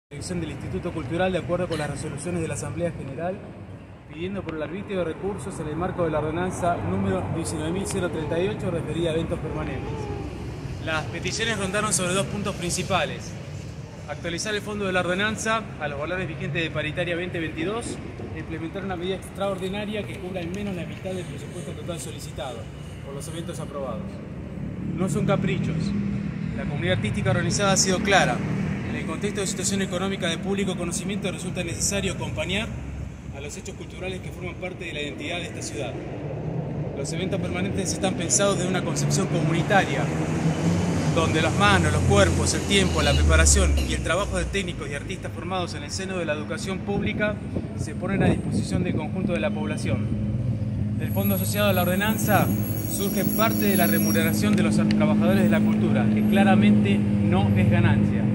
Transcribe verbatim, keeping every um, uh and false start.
Dirección del Instituto Cultural de acuerdo con las resoluciones de la Asamblea General, pidiendo por el arbitrio de recursos en el marco de la ordenanza número diecinueve mil treinta y ocho referida a eventos permanentes. Las peticiones rondaron sobre dos puntos principales: actualizar el fondo de la ordenanza a los valores vigentes de paritaria veinte veintidós e implementar una medida extraordinaria que cubra al menos la mitad del presupuesto total solicitado por los eventos aprobados. No son caprichos. La comunidad artística organizada ha sido clara. En el contexto de situación económica de público conocimiento resulta necesario acompañar a los hechos culturales que forman parte de la identidad de esta ciudad. Los eventos permanentes están pensados desde una concepción comunitaria, donde las manos, los cuerpos, el tiempo, la preparación y el trabajo de técnicos y artistas formados en el seno de la educación pública se ponen a disposición del conjunto de la población. Del fondo asociado a la ordenanza surge parte de la remuneración de los trabajadores de la cultura, que claramente no es ganancia.